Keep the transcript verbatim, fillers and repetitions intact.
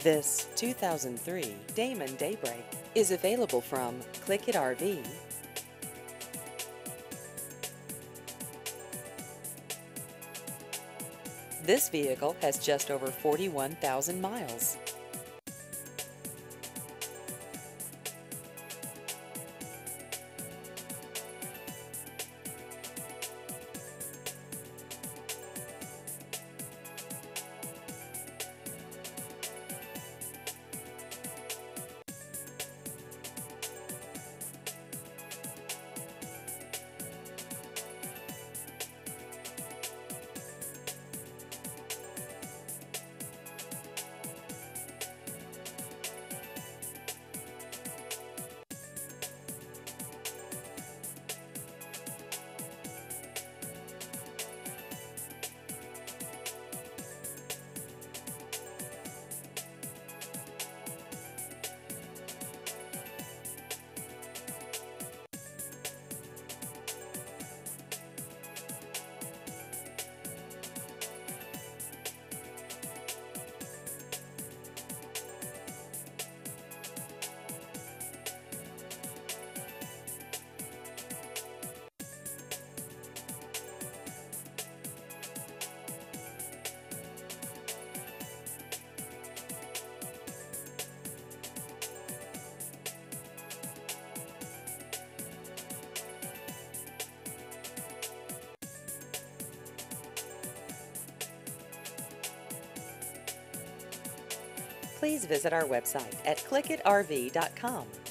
This two thousand three Damon Daybreak is available from Click It R V. This vehicle has just over forty-one thousand miles. Please visit our website at click it R V dot com.